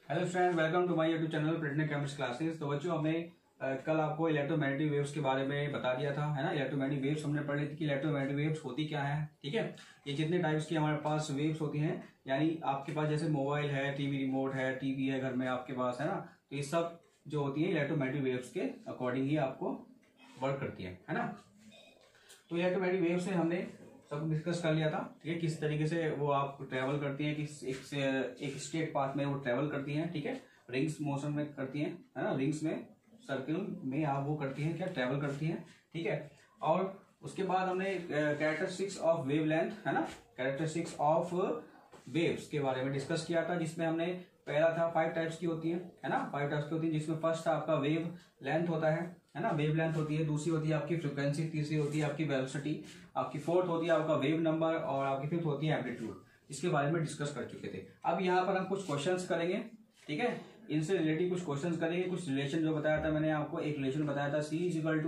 Hello friends, welcome to my YouTube channel printing chemistry classes. तो बच्चों, हमने कल आपको इलेक्ट्रोमैग्नेटिक वेव्स के बारे में बता दिया था, है ना। इलेक्ट्रोमैग्नेटिक वेव्स हमने पढ़ ली थी कि इलेक्ट्रोमैग्नेटिक वेव्स होती क्या है। ठीक है, ये जितने टाइप्स की हमारे पास वेव्स होती हैं, यानी आपके पास जैसे मोबाइल है, टीवी रिमोट है, टीवी है घर में आपके पास, है ना। तो ये सब जो होती है इलेक्ट्रोमैग्नेटिक वेव्स के अकॉर्डिंग ही आपको वर्क करती है ना। तो इलेक्ट्रोमैग्नेटिक वेव से हमने सब डिस्कस कर लिया था। ठीक है, किस तरीके से वो आप ट्रेवल करती हैं, किस एक स्ट्रेट पाथ में वो ट्रेवल करती हैं। ठीक है, रिंग्स मोशन में करती हैं, है ना। रिंग्स में, सर्किल में आप वो करती हैं, क्या ट्रेवल करती हैं। ठीक है, और उसके बाद हमने कैरेक्टरिस्टिक्स ऑफ वेवलेंथ, है ना, कैरेक्टरिस्टिक्स ऑफ वेव्स के बारे में डिस्कस किया था, जिसमें हमने पहला था 5 टाइप्स की होती है ना। 5 टाइप्स की होती है, जिसमें फर्स्ट आपका वेव लेंथ होता है ना, वेव लेंथ होती है। दूसरी होती है आपकी फ्रीक्वेंसी, तीसरी होती है आपकी वेलोसिटी, आपकी फोर्थ होती है आपका वेव नंबर, और आपकी फिफ्थ होती है एम्पलीट्यूड। इसके बारे में डिस्कस कर चुके थे। अब यहाँ पर हम कुछ क्वेश्चंस करेंगे। ठीक है, इनसे रिलेटेड कुछ क्वेश्चंस करेंगे। कुछ रिलेशन जो बताया था मैंने आपको, एक रिलेशन बताया था C equal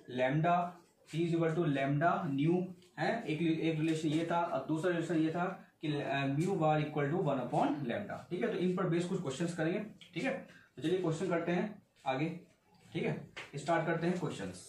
to lambda nu है। एक रिलेशन ये था, और दूसरा रिलेशन ये था कि म्यू बार इक्वल टू 1/λ। ठीक है, तो इन पर बेस कुछ क्वेश्चंस करेंगे। ठीक है, तो चलिए क्वेश्चन करते हैं आगे। ठीक है, स्टार्ट करते हैं क्वेश्चंस।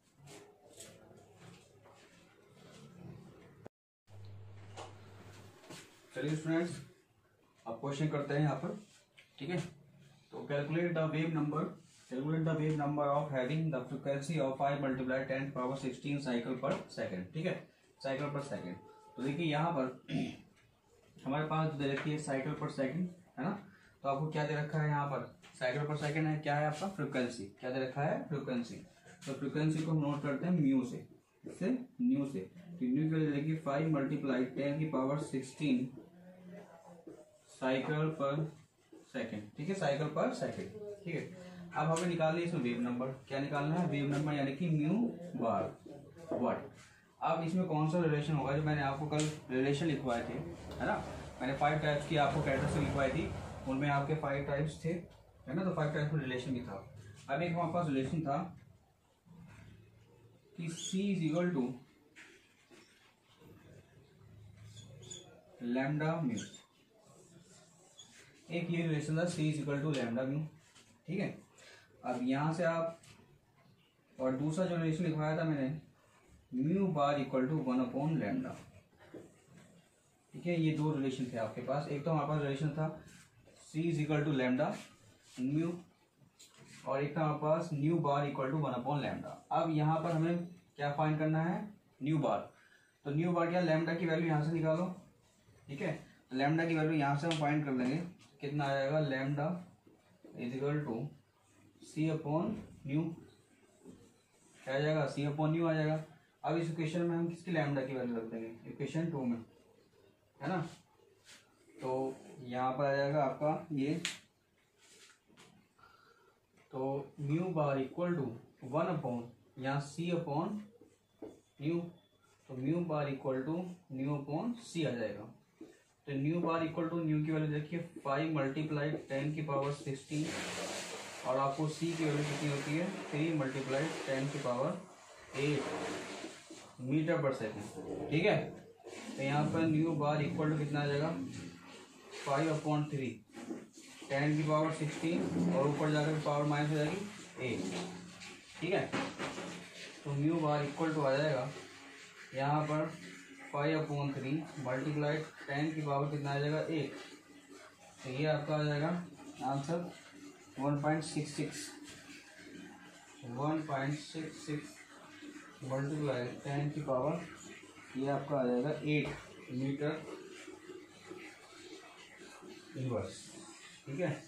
चलिए स्टूडेंट्स, अब क्वेश्चन करते हैं यहाँ पर। ठीक है, तो calculate the wave number of having the frequency of 5 × 10⁻16 cycle पर सेकंड। ठीक है, साइकिल पर सेकंड। तो देखिए यहाँ पर हमारे पास दे रखी है साइकिल पर सेकंड, है ना। तो आपको क्या दे रखा है यहाँ पर, साइकिल पर सेकंड है, क्या है आपका फ्रीक्वेंसी, क्या दे रखा है फ्रीक्वेंसी। तो फ्रीक्वेंसी को हम नोट करते हैं म्यू से, इससे न्यू से। तो न्यू की देखिए 5 × 10⁻16 साइकिल पर सेकंड। ठीक है, साइकिल पर सेकंड। ठीक है, अब हमें निकालना है इसमें वेव नंबर। क्या निकालना है, वेव नंबर, यानी कि म्यू बार व्हाट। अब इसमें कौन सा रिलेशन होगा, जो मैंने आपको कल रिलेशन लिखवाए थे, है ना। मैंने 5 टाइप्स की आपको कैरेक्टरिस्टिक लिखवाई थी, उनमें आपके 5 टाइप्स थे, है ना। तो 5 टाइप्स में रिलेशन भी था। अब एक हमारे पास रिलेशन था कि C equal to lambda mu. एक ये रिलेशन था C equal to lambda mu. ठीक है, अब यहां से आप, और दूसरा जो रिलेशन लिखवाया था मैंने, म्यू बार इक्वल टू 1/λ। ठीक है, ये दो रिलेशन थे आपके पास। एक तो हमारे पास रिलेशन था C equal to lambda mu, और एक था हमारे पास न्यू बार इक्वल टू 1/λ। अब यहाँ पर हमें क्या फाइंड करना है, न्यू बार। तो न्यू बार क्या, लैम्डा की वैल्यू यहाँ से निकालो। ठीक है, तो लैम्डा की वैल्यू यहाँ से हम फाइंड कर लेंगे, कितना आ जाएगा, लैम्डा इज इक्वल टू C/न्यू। क्या आ जाएगा, C/न्यू आ जाएगा। अब इस इक्वेशन में हम किसकी लैम्डा की वैल्यू रख देंगे, इक्वेशन 2 में, है ना। तो यहाँ पर आ जाएगा आपका ये, तो म्यू बार इक्वल टू 1/, यहाँ C/न्यू। तो म्यू बार इक्वल टू न्यू/C आ जाएगा। तो nu bar equal to nu की वैल्यू देखिए 5 × 10⁻16, और आपको C की वैल्यू कितनी होती है, 3 × 10⁸ मीटर पर सेकेंड। ठीक है, तो यहाँ पर न्यू बार इक्वल टू कितना आ जाएगा, 5/3 10⁻16, और ऊपर जाकर पावर माइनस हो जाएगी 8। ठीक है, तो म्यू बार इक्वल टू आ जाएगा यहाँ पर 5/3 मल्टीप्लाइड 10 की पावर कितना आ जाएगा 8। तो ये आपका आ जाएगा आंसर 1.66 मल्टीप्लाइड 10 की पावर, ये आपका आ जाएगा 8 मीटर इनवर्स। ठीक है,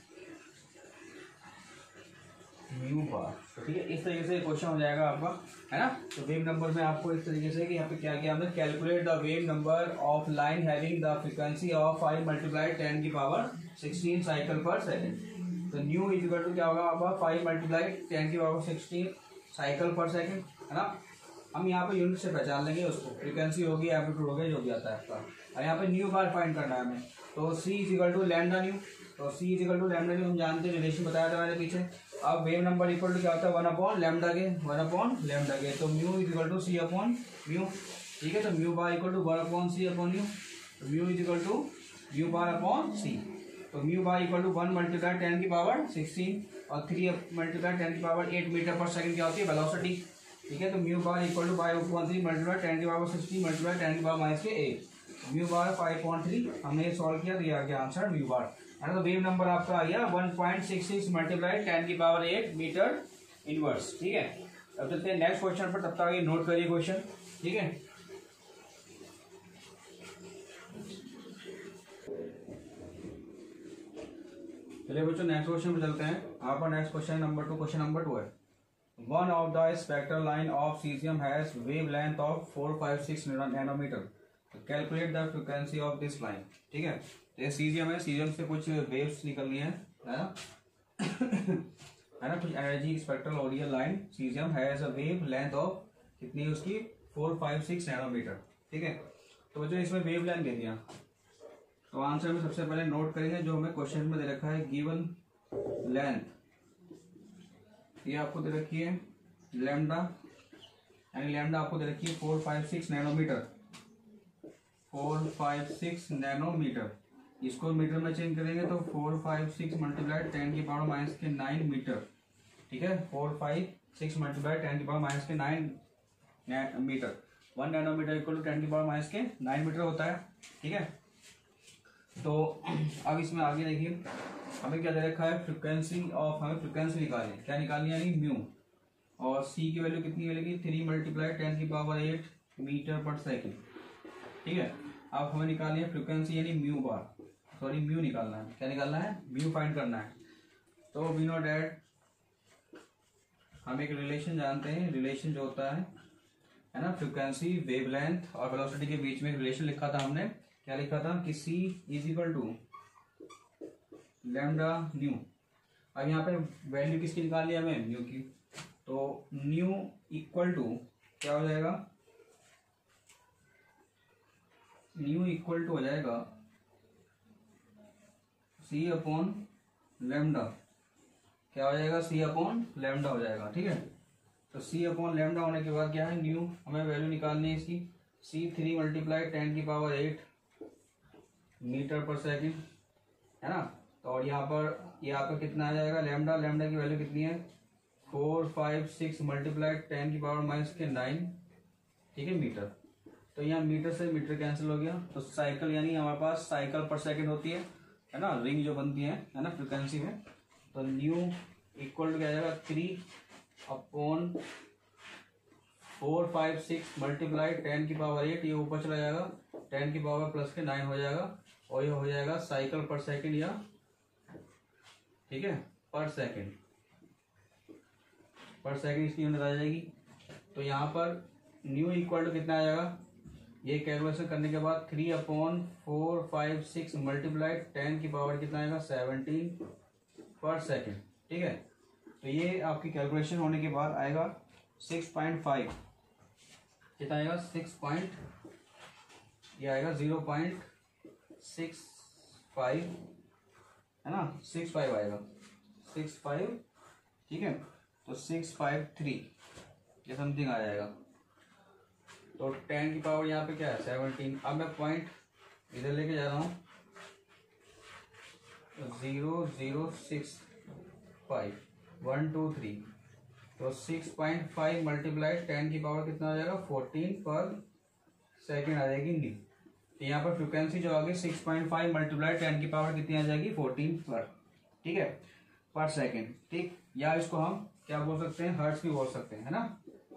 म्यू बार। तो ठीक है, इस तरीके से क्वेश्चन हो जाएगा आपका, है ना। तो वेव नंबर में आपको इस तरीके से कि यहाँ पे क्या किया हमने, calculate the wave number of line having the frequency of 5 × 10⁻16 cycle पर सेकंड। तो न्यू इज इक्वल टू क्या होगा आपका, 5 × 10⁻16 साइकिल पर सेकंड, है ना। हम यहाँ पे यूनिट से पहचान लेंगे उसको, फ्रीक्वेंसी होगी, एम्पलीट्यूड होगा, जो भी आता है आपका। और यहाँ पे न्यू बार फाइंड करना है हमें। तो C equal to lambda nu. तो C equal to lambda nu हम जानते हैं, रिलेशन बताया था मैंने पीछे। अब वेव नंबर इक्वल टू क्या होता है, 1/λ के। तो म्यू इक्वल टू C/म्यू। ठीक है, तो म्यू बार इक्वल टू 1/C/न्यू। तो mu equal to mu bar upon C। तो mu bar equal to 1 multiply 10 की पावर 16 और 3 मल्टीप्लाई 10 की पावर 8 मीटर पर सेकंड क्या होती है वेलोसिटी। ठीक है, तो mu bar equal to 5.3 multiply 10 की पावर 16 मल्टीप्लाई 10 की पावर माइनस के 8। म्यू बार 5.3 हमने ये सॉल्व किया, दिया गया आंसर म्यू बार है ना। तो वेव नंबर आपका आ गया 1.66 मल्टीप्लाई 10 की पावर 8 मीटर इनवर्स। ठीक है, अब चलते हैं नेक्स्ट क्वेश्चन पर, तब तक आगे नोट करिए क्वेश्चन। ठीक है, चलिए बच्चों नेक्स्ट क्वेश्चन पे चलते हैं। आपका next question number 2, question number 2 है one of the spectral line of caesium has wave length of 456 nanometre, calculate the frequency of this line. ठीक है, तो ये सीजियम है, सीजियम से कुछ वेव्स निकलनी है ना है ना, कुछ एनर्जी स्पेक्ट्रल ऑडियल line caesium has a wave length of कितनी है उसकी 456 नैनोमीटर। ठीक है, तो जो इसमें वेव लेंथ दे दिया, तो आंसर में सबसे पहले नोट करेंगे जो हमें क्वेश्चन में दे रखा है गिवन लेंथ, ये आपको दे रखी है लैम्डा, यानी लैम्डा आपको दे रखी है 456 नैनोमीटर, 456 नैनोमीटर। इसको मीटर में चेंज करेंगे तो 456 मल्टीप्लाई 10 की पावर माइनस के 9 मीटर। ठीक है, 456 मल्टीप्लाई 10 की पावर माइनस के 9 मीटर। 1 नैनोमीटर इक्वल टू 10 की पावर माइनस के 9 मीटर होता है। ठीक है, तो अब इसमें आगे देखिए हमें क्या दे रखा है फ्रीक्वेंसी ऑफ, हमें फ्रीक्वेंसी निकालनी है, क्या निकालनी है यानी म्यू, और सी की वैल्यू कितनी मिलेगी 3 मल्टीप्लाई 10 की पावर 8 मीटर पर सेकेंड। ठीक है, अब हमें निकालनी है फ्रीक्वेंसी यानी म्यू बार, सॉरी म्यू निकालना है, क्या निकालना है म्यू फाइंड करना है। तो वी नो डैट हम एक रिलेशन जानते हैं, रिलेशन जो होता है ना फ्रीक्वेंसी वेवलेंथ और वेलोसिटी के बीच में एक रिलेशन लिखा था हमने, क्या लिखा था कि C is equal to lambda nu. अब यहाँ पे वैल्यू किसकी निकालनी है हमें न्यू की, तो न्यू इक्वल टू क्या हो जाएगा, न्यू इक्वल टू हो जाएगा C अपॉन लैम्डा, क्या हो जाएगा C अपॉन लैम्डा हो जाएगा। ठीक है, तो C अपॉन लैम्डा होने के बाद क्या है न्यू, हमें वैल्यू निकालनी है इसकी C 3 मल्टीप्लाई 10 की पावर 8 मीटर पर सेकंड है ना। तो और यहाँ पर ये आपका कितना आ जाएगा लैम्डा, लैम्डा की वैल्यू कितनी है 456 मल्टीप्लाई 10 की पावर माइनस के 9। ठीक है, मीटर, तो यहाँ मीटर से मीटर कैंसिल हो गया, तो साइकिल यानी हमारे पास साइकिल पर सेकंड होती है ना, रिंग जो बनती है ना फ्रिक्वेंसी में। तो न्यू इक्वल टू क्या जाएगा 3 अपॉन 456 मल्टीप्लाई 10 की पावर 8, ये ऊपर चला जाएगा 10 की पावर प्लस के 9 हो जाएगा, और ये हो जाएगा साइकिल पर सेकंड या ठीक है पर सेकंड, पर सेकंड इसकी यूनिट आ जाएगी। तो यहाँ पर न्यू इक्वल टू कितना आ जाएगा, ये कैलकुलेशन करने के बाद 3 अपॉन 456 मल्टीप्लाई 10 की पावर कितना आएगा 17 पर सेकंड। ठीक है, तो ये आपकी कैलकुलेशन होने के बाद आएगा 6.5, कितना आएगा 6 ये आएगा 0.65 है ना, 65 आएगा 65। ठीक है, तो 653 ये समथिंग आ जाएगा। तो 10 की पावर यहाँ पे क्या है 17। अब मैं पॉइंट इधर लेके जा रहा हूँ 0065 1 2 3, तो 6.5 मल्टीप्लाई 10 की पावर कितना आ जाएगा 14 पर सेकेंड आ जाएगी न्यू। तो यहाँ पर फ्रिक्वेंसी जो आ गई 6.5 मल्टीप्लाई 10 की पावर कितनी आ जाएगी 14 पर, ठीक है पर सेकेंड। ठीक, या इसको हम क्या बोल सकते हैं हर्ट्ज भी बोल सकते हैं है ना,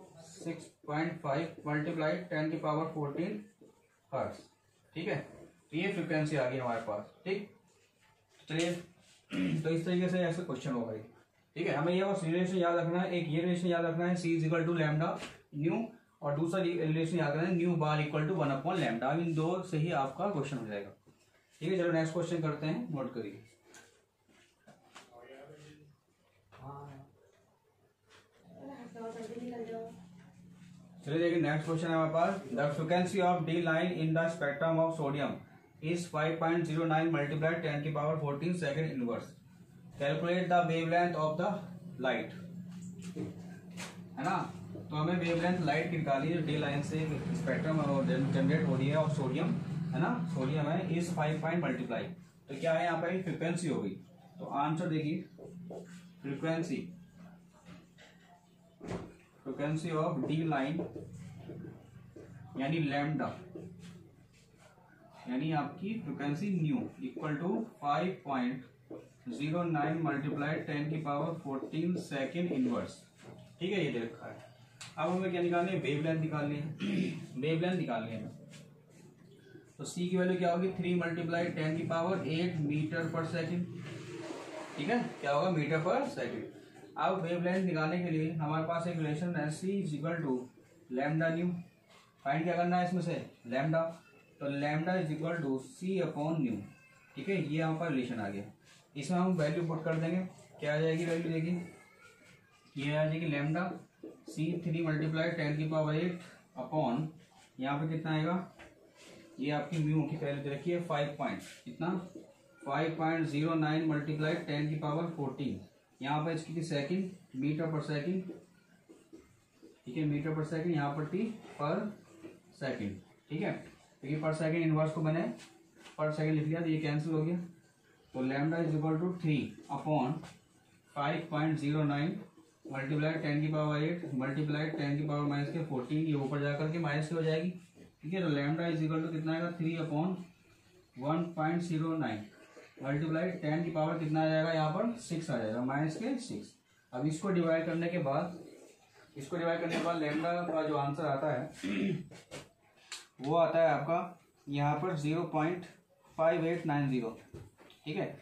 6.5 मल्टीप्लाई 10 की पावर 14 हर्ट्ज। ठीक है, तो ये फ्रिक्वेंसी आ गई हमारे पास। ठीक, चलिए तो इस तरीके से ऐसे क्वेश्चन होगा। ठीक है, हमें ये बस रिलेशन याद रखना है, एक ये रिलेशन याद रखना है C is equal to lambda nu, और दूसरा रिलेशन याद रखना है nu bar equal to 1 upon lambda. इन दो से ही आपका क्वेश्चन हो जाएगा। ठीक है, चलो नेक्स्ट क्वेश्चन करते हैं, नोट करिए। चलिए देखिए नेक्स्ट क्वेश्चन है हमारे पास, the frequency of D line in the spectrum of sodium is 5.09 multiply 10 की power 14 second inverse, calculate the wavelength of the light. है ना, तो हमें वेवलेंथ लाइट की निकाली है, डी लाइन से स्पेक्ट्रम जनरेट हो रही है ऑफ सोडियम है ना, सोडियम है इस 5 पॉइंट मल्टीप्लाई, तो तो क्या है यहाँ पर फ्रीक्वेंसी होगी। तो आंसर देखिए फ्रीक्वेंसी ऑफ डी लाइन यानी लैम्डा यानी आपकी frequency nu equal to 5.09 multiply 10 की पावर 14 सेकेंड इनवर्स। ठीक है, ये दे रखा है। अब हमें क्या निकालनी है, वेवलेंथ निकालनी है। वेवलेंथ निकालनी है तो सी की वैल्यू क्या होगी 3 मल्टीप्लाई 10 की पावर 8 मीटर पर सेकेंड। ठीक है, क्या होगा मीटर पर सेकेंड। अब वेवलेंथ निकालने के लिए हमारे पास एक रिलेशन है C is equal to lambda nu. Find क्या करना है इसमें से लैम्डा, तो lambda is equal to C upon nu. ठीक है, ये हमारे पास रिलेशन आ गया। इसमें हम वैल्यू पुट कर देंगे, क्या आ जाएगी वैल्यू देखिए, ये आ जाएगी लैम्डा सी 3 मल्टीप्लाई 10 की पावर 8 अपॉन यहाँ पे कितना आएगा, ये आपकी म्यू की वैल्यू दे रखी है 5.09 मल्टीप्लाई 10 की पावर 14। यहाँ पर इसकी सेकंड मीटर पर सेकंड। ठीक है, मीटर पर सेकंड, यहाँ पर टी पर सेकंड। ठीक है, क्योंकि पर सेकंड इनवर्स को मैंने पर सेकंड लिख लिया तो ये कैंसिल हो गया। तो lambda is equal to 3 upon 5.09 multiply 10 की पावर 8 मल्टीप्लाई 10 की पावर माइनस के 14, ये ऊपर जाकर के माइनस की हो जाएगी। ठीक है, तो लैम्डा इज इक्वल टू कितना आएगा 3 अपॉन 1.09 मल्टीप्लाई 10 की पावर कितना आ जाएगा, यहाँ पर 6 आ जाएगा, माइनस के 6। अब इसको डिवाइड करने के बाद लैम्डा का जो आंसर आता है वो आता है आपका यहाँ पर 0.5890। ठीक है,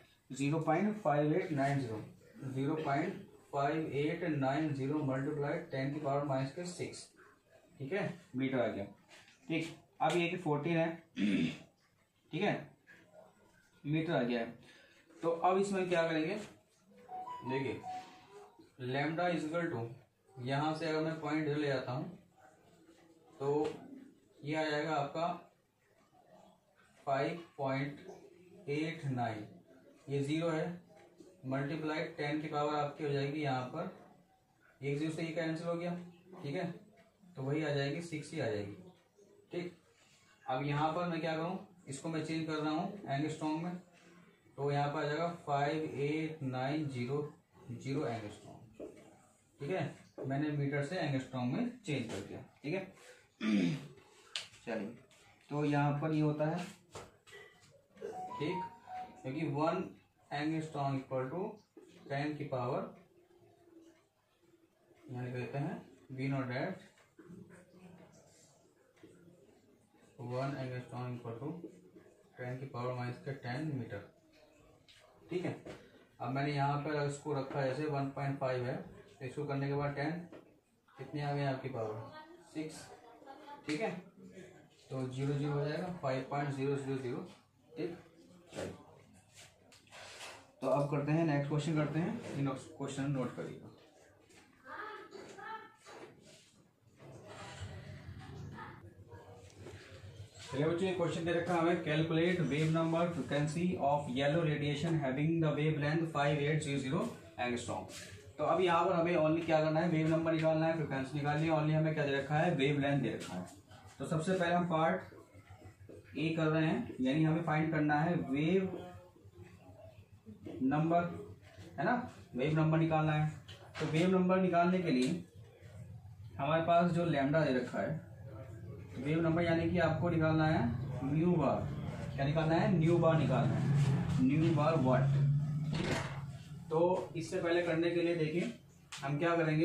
0.5890 मल्टीप्लाई 10 की पावर माइनस के 6। ठीक है, मीटर आ गया। ठीक, अब ये कि 14 है। ठीक है, मीटर आ गया है। तो अब इसमें क्या करेंगे, देखिए लैम्डा इज इक्वल टू, यहां से अगर मैं पॉइंट ले जाता हूं तो ये आ जाएगा आपका 5.89, ये 0 है, मल्टीप्लाई 10 की पावर आपकी हो जाएगी यहाँ पर, एक 0 से ये कैंसिल हो गया। ठीक है, तो वही आ जाएगी 6 ही आ जाएगी। ठीक, अब यहाँ पर मैं क्या करूँ, इसको मैं चेंज कर रहा हूँ एंगस्ट्रॉन्ग में, तो यहाँ पर आ जाएगा 58900 एंगस्ट्रॉन्ग। ठीक है, मैंने मीटर से एंगस्ट्रॉन्ग में चेंज कर दिया। ठीक है, चलिए तो यहाँ पर ये होता है। ठीक, क्योंकि 1 एंगस्ट्रॉन्ग इक्वल टू 10 की पावर, यानी कहते हैं V0 eight 1 angstrom equal to 10 की पावर माइनस के 10 मीटर। ठीक है, अब मैंने यहाँ पर इसको रखा जैसे 1.5 है, तो इसको करने के बाद 10 कितने आ गए आपकी पावर 6। ठीक है, तो 0 0 हो जाएगा 5.000। ठीक, चलिए तो अब करते हैं नेक्स्ट क्वेश्चन करते हैं, इन क्वेश्चन नोट करिएगा। चलिए बच्चों, ये क्वेश्चन दे रखा है हमें, calculate wave number frequency of yellow radiation having the wave length 5800 angstrom. तो अब यहाँ पर हमें ओनली क्या करना है, वेव नंबर निकालना है, फ्रिक्वेंसी निकालनी है। ओनली हमें क्या दे रखा है, वेव लेंथ दे रखा है। तो सबसे पहले हम पार्ट ए कर रहे हैं, यानी हमें फाइंड करना है वेव नंबर, है ना, वेव नंबर निकालना है। तो वेव नंबर निकालने के लिए हमारे पास जो लैम्डा दे रखा है, वेव नंबर यानी कि आपको निकालना है न्यू बार। क्या निकालना है, न्यू बार निकालना है, न्यू बार वाट। ठीक है, तो इससे पहले करने के लिए देखिए हम क्या करेंगे,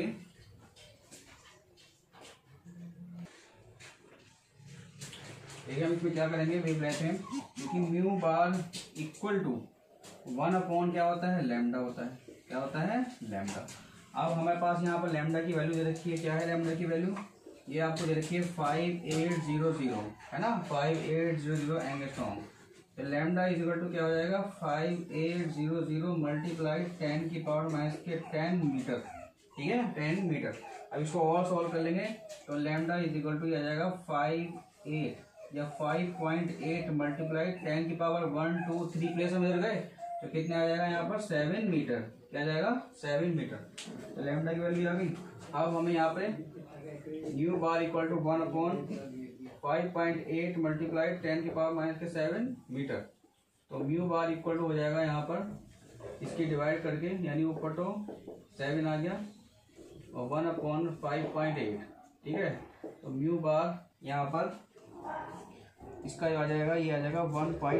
देखिए हम इसमें क्या करेंगे, वेव लेते हैं, क्योंकि mu bar equal to 1 upon क्या होता है, लैम्डा होता है। क्या होता है, लैम्डा। अब हमारे पास यहाँ पर लैम्डा की वैल्यू दे रखी है, क्या है लैम्डा की वैल्यू, ये आपको दे रखी है 5800, है ना, 5800 एंगस्ट्रॉम। तो लैम्डा इज इक्वल टू क्या हो जाएगा 5800 मल्टीप्लाई 10 की पावर माइनस के 10 मीटर। ठीक है, 10 मीटर। अब इसको और सॉल्व कर लेंगे तो लैम्डा इज इक्वल टू आ जाएगा 58 या 5.8 मल्टीप्लाई 10 की पावर 1 2 3 प्लेस में इधर गए तो कितने आ जाएगा यहाँ पर 7 मीटर। क्या जाएगा 7 मीटर। तो लैम्डा की वैल्यू आ गई। अब हमें यहाँ पे nu bar equal to 1 upon 5.8 multiply 10 की पावर माइनस के 7 मीटर। तो म्यू बार इक्वल टू हो जाएगा यहाँ पर इसकी डिवाइड करके, यानी ऊपर तो 7 आ गया और 1/5.8, ठीक है। तो म्यू बार यहाँ पर इसका आ जाएगा, ये आ जाएगा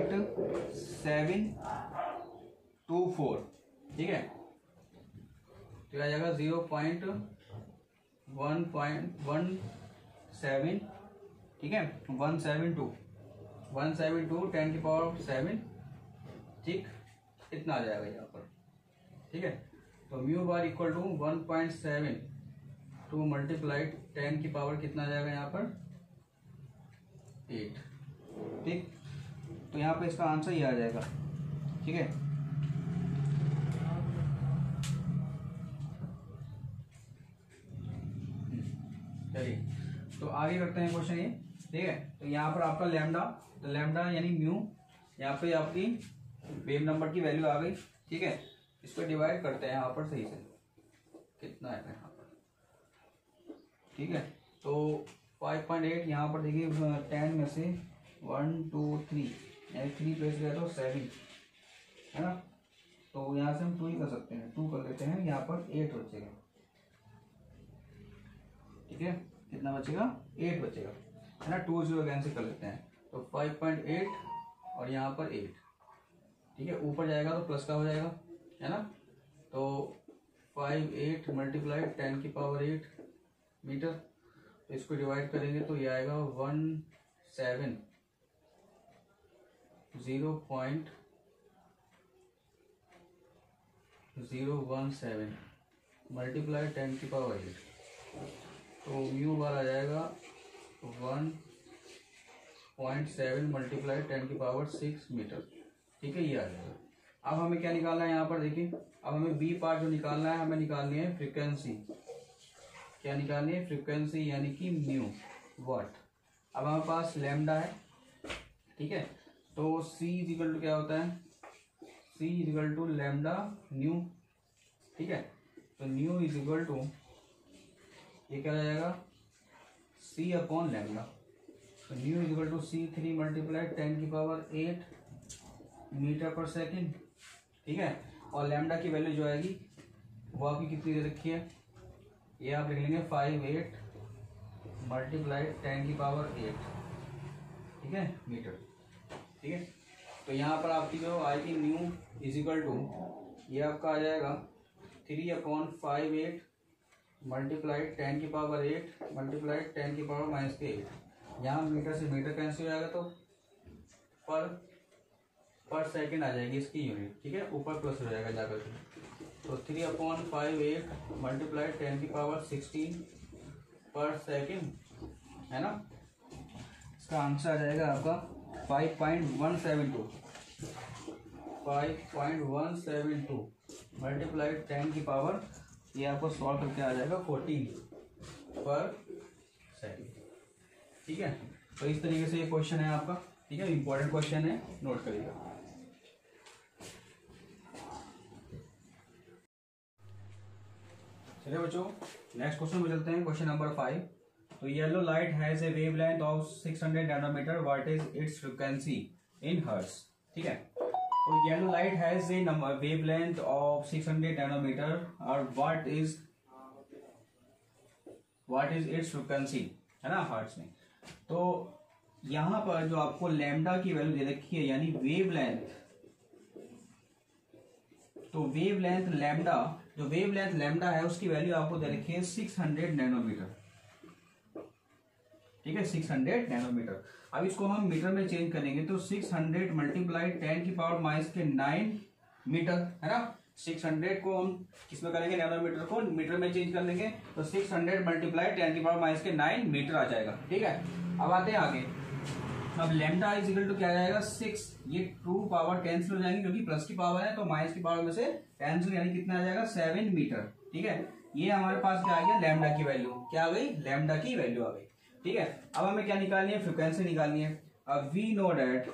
1.724, ठीक है। तो आ जाएगा 0.117, ठीक है, 172 10 की पावर 7, ठीक, इतना आ जाएगा यहाँ पर, ठीक है। तो mu bar equal to 1.72 multiplied 10 की पावर कितना आ जाएगा यहाँ पर 8, ठीक। तो यहाँ पे इसका आंसर ये आ जाएगा, ठीक है। चलिए तो आगे करते हैं क्वेश्चन ये, ठीक है। तो यहाँ पर आपका लैम्डा, तो लैम्डा यानी म्यू, यहाँ पे आपकी वेव नंबर की वैल्यू आ गई, ठीक है। इसको डिवाइड करते हैं यहाँ पर सही से, कितना है यहाँ पर, ठीक है। तो 5.8 यहाँ पर देखिए 10 में से 1 2 3 यानी 3 प्लेस गया तो 7, है ना। तो यहाँ से हम 2 ही कर सकते हैं, 2 कर लेते हैं, यहाँ पर 8 बचेगा, ठीक है। कितना बचेगा 8 बचेगा, है ना। 2 0 कैंसिल कर लेते हैं, तो 5.8 और यहाँ पर 8, ठीक है। ऊपर जाएगा तो प्लस का हो जाएगा, है ना। तो 5 8 मल्टीप्लाइड 10 की पावर 8 मीटर, तो इसको डिवाइड करेंगे तो ये आएगा 0.017 मल्टीप्लाइड 10 की पावर 8, तो म्यू बार आ जाएगा 1.7 मल्टीप्लाइड 10 की पावर 6 मीटर, ठीक है, ये आ जाएगा। अब हमें क्या निकालना है यहाँ पर देखिए, अब हमें बी पार्ट जो निकालना है, हमें निकालनी है फ्रीक्वेंसी। क्या निकालनी है? फ्रीक्वेंसी, यानी कि म्यू वाट। अब हमारे पास लैम्डा है, ठीक है। तो सी इज इक्वल टू क्या होता है? C is equal to lambda nu, ठीक है। तो न्यू इज इक्वल टू ये क्या हो जाएगा? C upon lambda. तो nu is equal to C 3 multiplied 10 की पावर 8 मीटर पर सेकेंड, ठीक है। और लैम्डा की वैल्यू जो आएगी वो आपकी कितनी दे रखी है? ये आप लिख लेंगे 5 8 मल्टीप्लाइड 10 की पावर 8, ठीक है, मीटर, ठीक है। तो यहाँ पर आपकी जो आएगी न्यू इज इक्वल टू ये आपका आ जाएगा 3 अपॉन 5 8 मल्टीप्लाइड 10 की पावर 8 मल्टीप्लाइड 10 की पावर -8। यहाँ मीटर से मीटर कैंसिल हो जाएगा तो पर सेकेंड आ जाएगी इसकी यूनिट, ठीक है, ऊपर प्लस हो जाएगा जाकर के। तो 3 अपॉन 5 8 मल्टीप्लाइड 10 की पावर 16 पर सेकेंड, है ना। इसका आंसर आ जाएगा आपका 5.172 मल्टीप्लाइड 10 की पावर, ये आपको सॉल्व करके आ जाएगा 14 पर सेकेंड, ठीक है। तो इस तरीके से ये क्वेश्चन है आपका, ठीक है, इंपॉर्टेंट क्वेश्चन है, नोट करिएगा। चलिए बच्चों नेक्स्ट क्वेश्चन में चलते हैं, क्वेश्चन नंबर 5। तो yellow light has a wavelength of 600 nanometre, what is its frequency in hertz, ठीक है। तो yellow light has a wavelength of 600 nanometre और व्हाट इज इट्स फ्रीक्वेंसी, है ना, हर्ट्ज में। तो यहां पर जो आपको लैम्डा की वैल्यू दे रखी है, यानी वेवलेंथ, तो वेवलेंथ लैम्डा, जो वेवलेंथ लैम्डा है उसकी वैल्यू आपको दे रखी है 600 नैनोमीटर, ठीक है, 600 नैनोमीटर। अब इसको हम मीटर में चेंज करेंगे तो 600 मल्टीप्लाइड 10 की पावर -9 मीटर, है ना। 600 को हम किसमें करेंगे? नैनोमीटर को मीटर में चेंज कर लेंगे तो 600 मल्टीप्लाइड 10 की पावर -9 मीटर आ जाएगा, ठीक है। अब आते हैं आगे। अब लैम्डा इज इक्वल टू क्या जाएगा? 6, ये 2 पावर कैंसिल हो जाएंगे क्योंकि प्लस की पावर है, तो माइनस की पावर में से कैंसिल, यानी कितना आ जाएगा? 7 मीटर, ठीक है। ये हमारे पास क्या आ गया? लैम्डा की वैल्यू क्या आ गई? लैम्डा की वैल्यू आ गई, ठीक है। अब हमें क्या निकालनी है? फ्रीक्वेंसी निकालनी है। अब वी नो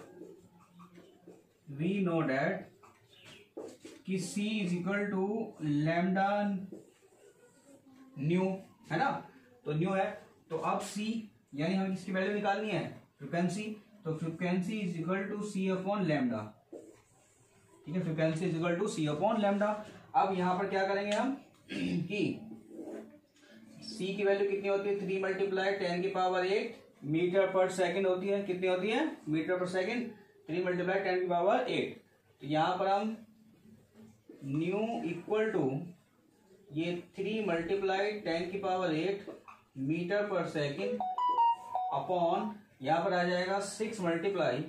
डैट कि C is equal to lambda nu, है ना। तो न्यू है, तो अब C यानी हमें किसकी वैल्यू निकालनी है? फ्रीक्वेंसी। तो frequency is equal to C upon lambda, ठीक है, frequency is equal to C upon lambda. अब यहाँ पर क्या करेंगे हम कि सी की वैल्यू कितनी होती है, 3 मल्टीप्लाई 10 की पावर 8 मीटर पर सेकंड होती है। कितनी होती है मीटर पर सेकंड, 3 मल्टीप्लाई 10 की पावर 8। तो यहाँ पर हम न्यू इक्वल टू ये 3 मल्टीप्लाई 10 की पावर 8 मीटर पर सेकंड अपॉन यहाँ पर आ जाएगा 6 मल्टीप्लाई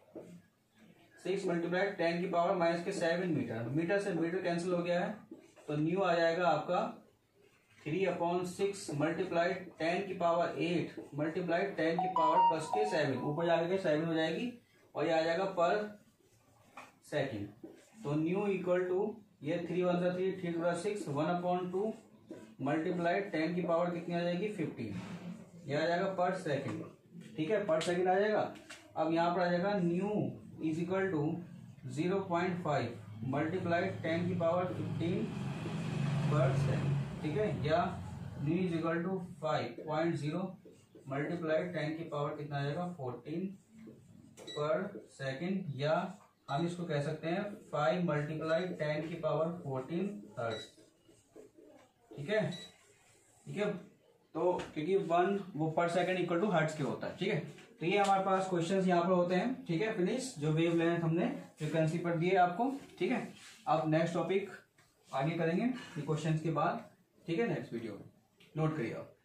10 की पावर माइनस के 7 मीटर। मीटर से मीटर कैंसिल हो गया है, तो न्यू आ जाएगा आपका 3/6 मल्टीप्लाई 10 की पावर 8 मल्टीप्लाई 10 की पावर प्लस के 7, ऊपर जाकर के 7 हो जाएगी और ये आ जाएगा पर सेकंड। तो न्यू इक्वल टू ये 3 1 3 3 2 6 1/2 मल्टीप्लाई 10 की पावर कितनी आ जाएगी 15, ये आ जाएगा पर सेकंड। ठीक है, पर सेकंड आ जाएगा। अब यहाँ पर आ जाएगा nu is equal to 0.5 multiply 10 की पावर 15 पर सेकंड। ठीक है, या nu is equal to 5.0 multiply 10 की पावर कितना आ जाएगा 14 पर सेकंड, या हम इसको कह सकते हैं 5 मल्टीप्लाई 10 की पावर 14 हर्ट्ज। ठीक है, ठीक है, तो क्योंकि 1 वो पर सेकंड इक्वल टू हर्ट्ज के होता है। ठीक है, तो ये हमारे पास क्वेश्चंस यहाँ पर होते हैं। ठीक है, फिनिश जो वेव लेंथ हमने फ्रीक्वेंसी पर दिए आपको। ठीक है, अब नेक्स्ट टॉपिक आगे करेंगे क्वेश्चंस के बाद। ठीक है, नेक्स्ट वीडियो में नोट करिए आप।